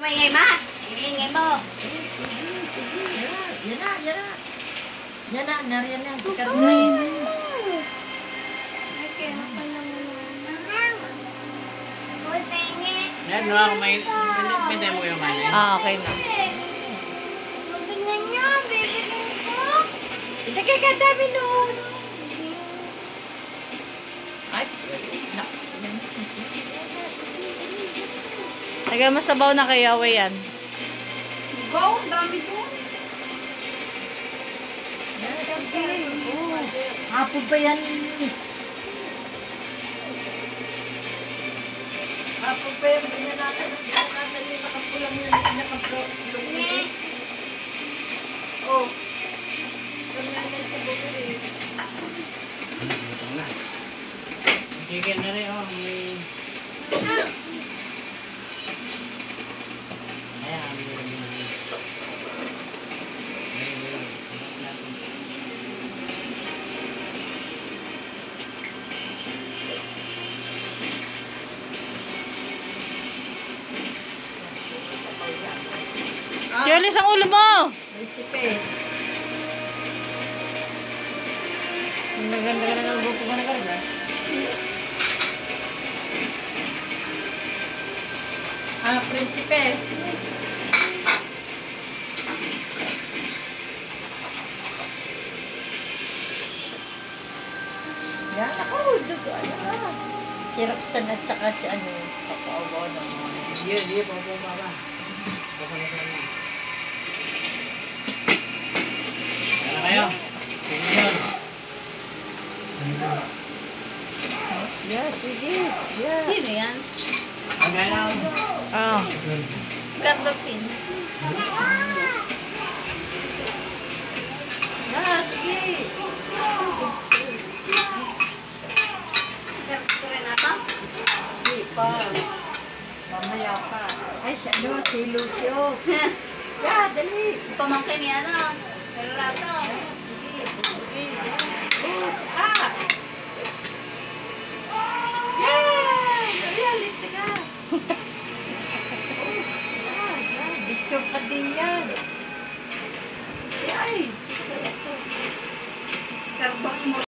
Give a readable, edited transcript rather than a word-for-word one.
maingay, ma. Ingay mo. Sige. Yan na. Yan na, nariyan na. Sikat na. Yan, no, ako may mo yung ano. Okay na. Tingnan niyo, bibigyan ko. Ito kaya kadami noon. Ay, Tagal mas sabaw na kay Yahweh yan. Go, ang dami doon. sige. Hapon pa yan. Hapon pa yan. Hindi natin yung nakapulang yung nakapulang. Oh. Kami na sa bukiri. Chicken na rin, oh. May... Ayan, Careless ang ulo mo! Recipe. Ang maganda ka na ng buko mo na karga. Prinsipe. Yan, ako, dugo, si Roxanne at saka si ano, Papa na mga. Hindi, mama. Ano kayo? Senior. Yeah, sige. Yeah. Sino yan? Ang gano'n. Oh. Gardopsin. Yeah, sige. Ito rin ata? Hindi pa. Mamaya pa. Ay, si ano, si Lucio. Yeah, dali. Pamangkin ni ano? Pero rato. Sige. Oh,